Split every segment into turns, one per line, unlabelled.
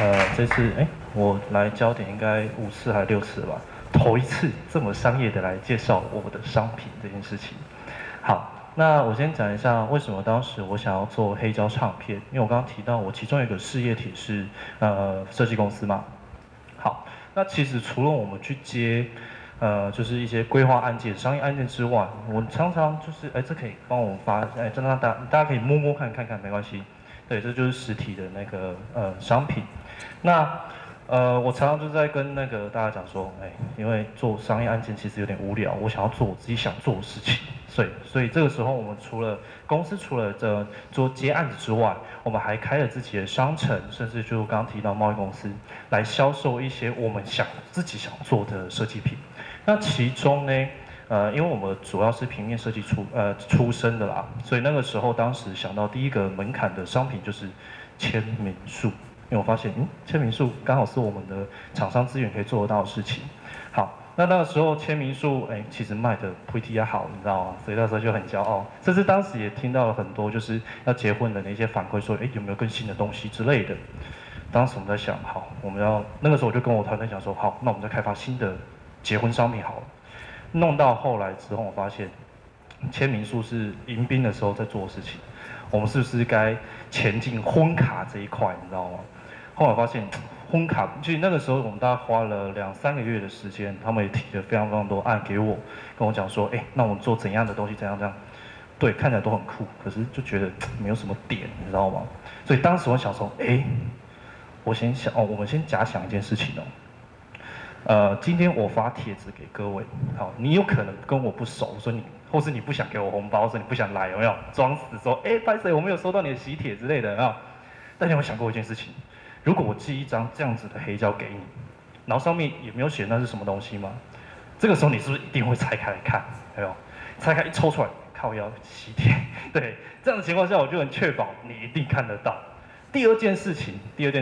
这次我来焦点应该5次还是6次吧，头一次这么商业的来介绍我的商品这件事情。好，那我先讲一下为什么当时我想要做黑胶唱片，因为我刚刚提到我其中有一个事业体是设计公司嘛。好，那其实除了我们去接就是一些规划案件、商业案件之外，我常常就是这可以帮我们发，这让大家可以摸摸看没关系。对，这就是实体的那个商品。那我常常就在跟那个大家讲说，因为做商业案件其实有点无聊，我想要做我自己想做的事情。所以这个时候我们公司除了做接案子之外，我们还开了自己的商城，甚至就刚刚提到贸易公司，来销售一些我们自己想做的设计品。那其中呢，因为我们主要是平面设计出身的啦，所以那个时候当时想到第一个门槛的商品就是签名术，因为我发现，签名术刚好是我们的厂商资源可以做得到的事情。好，那个时候签名术，其实卖的pretty好，你知道吗？所以那时候就很骄傲，甚至当时也听到了很多就是要结婚的那些反馈说，有没有更新的东西之类的。当时我们在想，好，那个时候我就跟我团队讲说，好，那我们再开发新的结婚商品好了。弄到后来之后，我发现签名术是迎宾的时候在做的事情，我们是不是该前进婚卡这一块，你知道吗？后来发现婚卡，其实那个时候我们大概花了2-3个月的时间，他们也提了非常非常多案给我，跟我讲说，那我们做怎样的东西，怎样，对，看起来都很酷，可是就觉得没有什么点，你知道吗？所以当时我想说，我们先假想一件事情哦。今天我发帖子给各位，好，你有可能跟我不熟，说或是你不想给我红包，说你不想来，有没有？装死说，拍谁我没有收到你的喜帖之类的，有没有？但你有没有想过一件事情？如果我寄一张这样子的黑胶给你，然后上面也没有写那是什么东西吗？这个时候你是不是一定会拆开来看？有没有？拆开一抽出来，靠腰喜帖，对，这样的情况下，我就能确保你一定看得到。第二件事情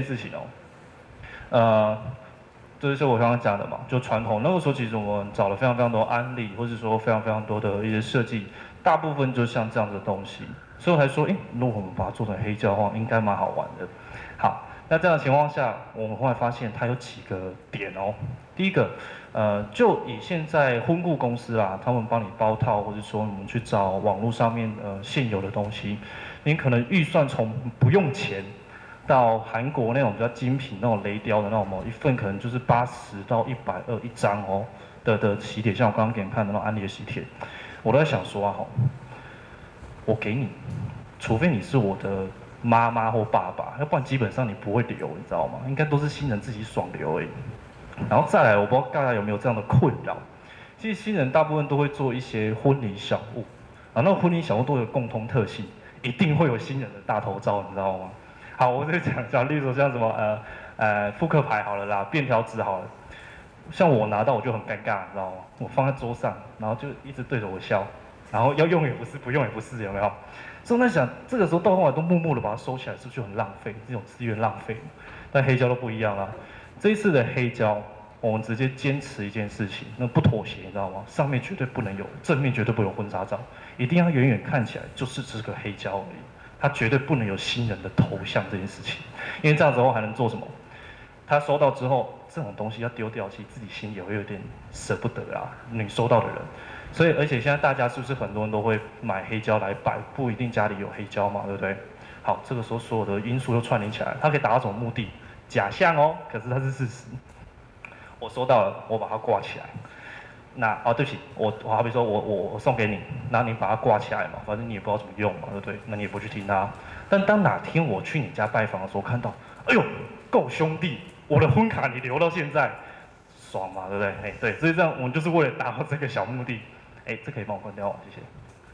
哦，就是我刚刚讲的嘛，就传统那个时候，其实我们找了非常非常多案例，或者说非常非常多的一些设计，大部分就像这样子的东西，所以我才说，如果我们把它做成黑胶的话，应该蛮好玩的。好，那这样的情况下，我们后来发现它有几个点哦。第一个，就以现在婚顾公司啦，他们帮你包套，或者说我们去找网络上面现有的东西，你可能预算从不用钱。到韩国那种比较精品、那种雷雕的那种一份可能就是80到120一张哦的喜帖，像我刚刚给你们看的那种安利的喜帖，我都在想说啊，我给你，除非你是我的妈妈或爸爸，要不然基本上你不会留，你知道吗？应该都是新人自己爽留而已。然后再来，我不知道大家有没有这样的困扰，其实新人大部分都会做一些婚礼小物，那个婚礼小物都有共通特性，一定会有新人的大头照，你知道吗？好，我再讲，例如像什么复刻牌好了啦，便条纸好了，像我拿到我就很尴尬，你知道吗？我放在桌上，然后就一直对着我笑，然后要用也不是，不用也不是，有没有？所以我在想，这个时候到后来都默默的把它收起来，是不是就很浪费？这种资源浪费。但黑胶都不一样啦，这一次的黑胶，我们直接坚持一件事情，那不妥协，你知道吗？上面绝对不能有，正面绝对不能有婚纱照，一定要远远看起来就是这个黑胶而已。他绝对不能有新人的头像这件事情，因为这样子的话还能做什么？他收到之后，这种东西要丢掉，其实自己心里也会有点舍不得啊。你收到的人，所以而且现在大家是不是很多人都会买黑胶来摆？不一定家里有黑胶嘛，对不对？好，这个时候所有的因素都串联起来，它可以达到什么目的？假象哦，可是它是事实。我收到了，我把它挂起来。对不起，我好比说我送给你，然后你把它挂起来嘛，反正你也不知道怎么用嘛，对不对？那你也不去听它。但当哪天我去你家拜访的时候，看到，哎呦，够兄弟，我的婚卡你留到现在，爽嘛，对不对？对，所以这样我们就是为了达到这个小目的。这可以帮我关掉吗？谢谢。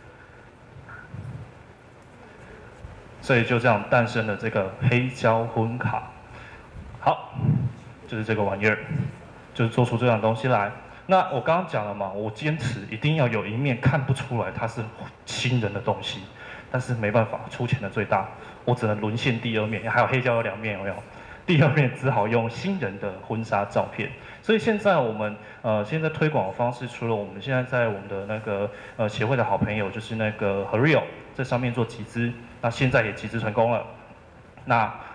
所以就这样诞生了这个黑胶婚卡。好，就是这个玩意儿，就是做出这样东西来。那我刚刚讲了嘛，我坚持一定要有一面看不出来它是新人的东西，但是没办法，出钱的最大，我只能沦陷第2面，还有黑胶有2面，有没有？第2面只好用新人的婚纱照片。所以现在我们现在推广的方式，除了我们现在在我们的那个协会的好朋友，就是那个 Herreal 在上面做集资，那现在也集资成功了。那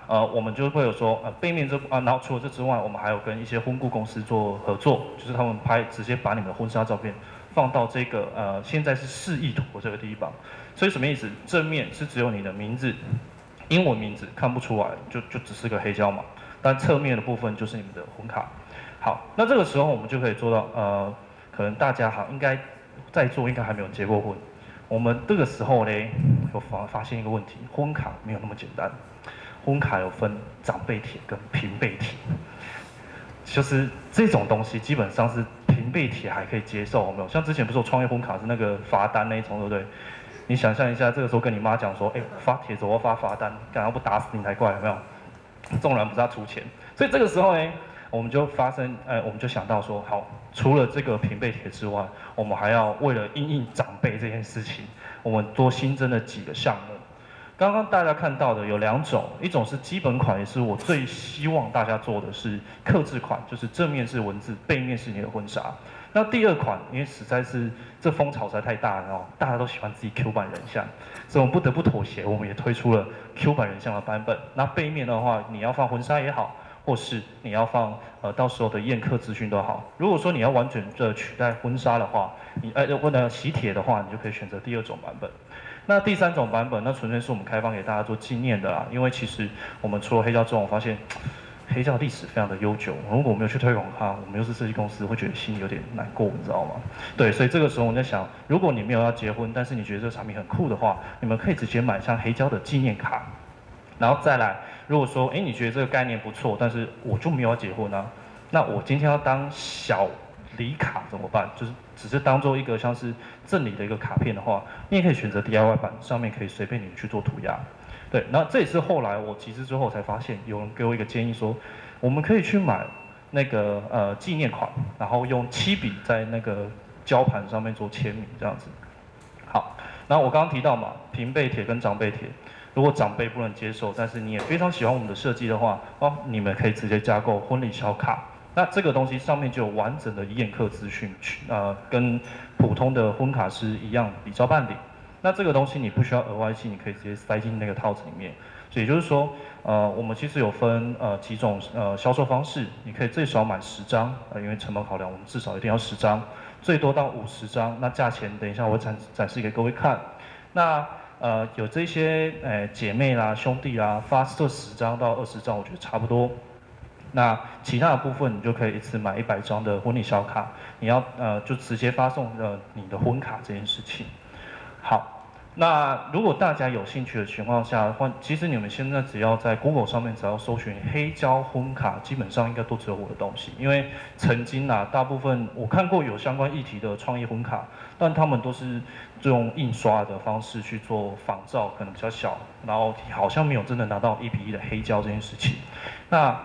我们就会有说背面然后除了这之外，我们还有跟一些婚顾公司做合作，就是他们直接把你们的婚纱照片放到这个现在是示意图这个地方。所以什么意思？正面是只有你的名字，英文名字看不出来，就只是个黑胶嘛。但侧面的部分就是你们的婚卡。好，那这个时候我们就可以做到可能大家应该在座应该还没有结过婚。我们这个时候呢，有发现一个问题，婚卡没有那么简单。婚卡有分长辈帖跟平辈帖，就是这种东西基本上是平辈帖还可以接受，有没有？像之前不是有创业婚卡是那个罚单那一种，对不对？你想象一下，这个时候跟你妈讲说，发帖子我要发罚单，干要不打死你才怪，有没有？纵然不是他出钱，所以这个时候呢，我们就我们就想到说，好，除了这个平辈帖之外，我们还要为了因应长辈这件事情，我们多新增了几个项目。刚刚大家看到的有2种，一种是基本款，也是我最希望大家做的是客制款，就是正面是文字，背面是你的婚纱。那第2款，因为实在是这风潮实在太大了哦，大家都喜欢自己 Q 版人像，所以我们不得不妥协，我们也推出了 Q 版人像的版本。那背面的话，你要放婚纱也好，或是你要放到时候的宴客资讯都好。如果说你要完全的取代婚纱的话，喜帖的话，你就可以选择第2种版本。那第3种版本，那纯粹是我们开放给大家做纪念的啦。因为其实我们除了黑胶之后，我发现黑胶历史非常的悠久。如果我没有去推广它，我们又是设计公司，会觉得心里有点难过，你知道吗？对，所以这个时候我在想，如果你没有要结婚，但是你觉得这个产品很酷的话，你们可以直接买像黑胶的纪念卡。然后再来，如果说你觉得这个概念不错，但是我就没有要结婚啊，那我今天要当小礼卡怎么办？就是只是当做一个像是赠礼的一个卡片的话，你也可以选择 DIY 版，上面可以随便你去做涂鸦。对，那这也是后来我集资之后才发现，有人给我一个建议说，我们可以去买那个纪念款，然后用7笔在那个胶盘上面做签名这样子。好，那我刚刚提到嘛，平辈帖跟长辈帖，如果长辈不能接受，但是你也非常喜欢我们的设计的话，你们可以直接加购婚礼小卡。那这个东西上面就有完整的宴客资讯，跟普通的婚卡是一样，比照办理。那这个东西你不需要额外寄，你可以直接塞进那个套子里面。所以也就是说，我们其实有分几种销售方式，你可以最少买10张，因为成本考量，我们至少一定要10张，最多到50张。那价钱等一下我会展示给各位看。那有这些姐妹啦、兄弟啦，发这10张到20张，我觉得差不多。那其他的部分，你就可以一次买100张的婚礼小卡，你要就直接发送你的婚卡这件事情。好，那如果大家有兴趣的情况下，其实你们现在只要在 Google 上面只要搜寻黑胶婚卡，基本上应该都只有我的东西。因为曾经大部分我看过有相关议题的创意婚卡，但他们都是用印刷的方式去做仿照，可能比较小，然后好像没有真的拿到1:1的黑胶这件事情。那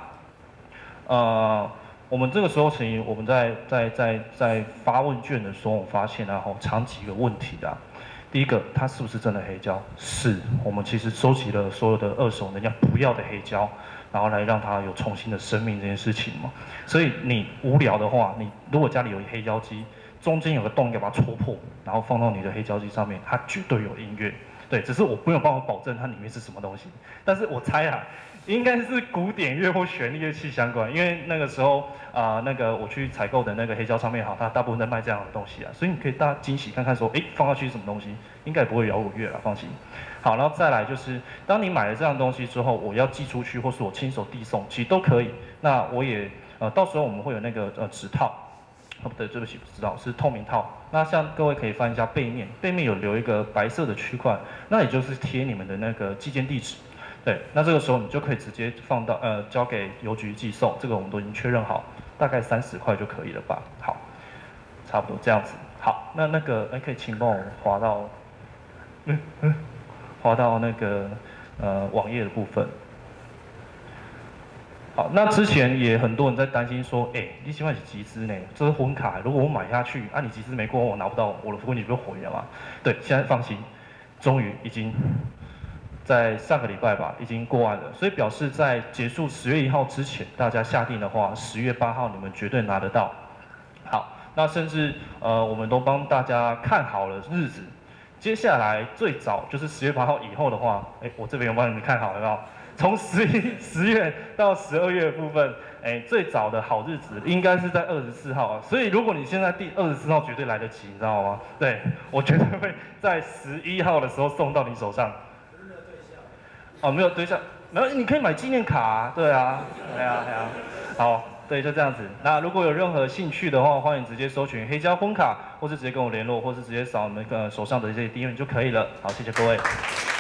我们这个时候我们在发问卷的时候，我发现常几个问题的。第一个，它是不是真的黑胶？是，我们其实收集了所有的2手人家不要的黑胶，然后来让它有重新的生命这件事情嘛。所以你无聊的话，你如果家里有黑胶机，中间有个洞，要把它戳破，然后放到你的黑胶机上面，它绝对有音乐。对，只是我没有办法保证它里面是什么东西，但是我猜应该是古典乐或旋律乐器相关，因为那个时候那个我去采购的那个黑胶唱片行，它大部分在卖这样的东西所以你可以大家惊喜看看说，放下去是什么东西，应该也不会摇滚乐放心。好，然后再来就是，当你买了这样东西之后，我要寄出去，或是我亲手递送，其实都可以。那我也到时候我们会有那个纸套。不对，对不起，不知道是透明套。那像各位可以翻一下背面，背面有留一个白色的区块，那也就是贴你们的那个寄件地址。对，那这个时候你就可以直接放到交给邮局寄送，这个我们都已经确认好，大概30块就可以了吧？好，差不多这样子。好，那个可以请帮我滑到，滑到那个网页的部分。好，那之前也很多人在担心说，你现在是集资呢，这是婚卡，如果我买下去，你集资没过，我拿不到，我的婚礼就毁了嘛？对，现在放心，终于已经在上个礼拜吧，已经过完了，所以表示在结束10月1号之前，大家下定的话，10月8号你们绝对拿得到。好，那甚至我们都帮大家看好了日子，接下来最早就是10月8号以后的话，我这边有帮你们看好了没有？ 从10月到12月的部分，最早的好日子应该是在24号啊，所以如果你现在第24号绝对来得及，你知道吗？对，我绝对会在11号的时候送到你手上。没有对象。哦，没有对象，没有，你可以买纪念卡啊，对啊，对啊，对啊，好。对，就这样子。那如果有任何兴趣的话，欢迎直接搜寻黑胶婚卡，或是直接跟我联络，或是直接扫我们手上的这些 DM 就可以了。好，谢谢各位。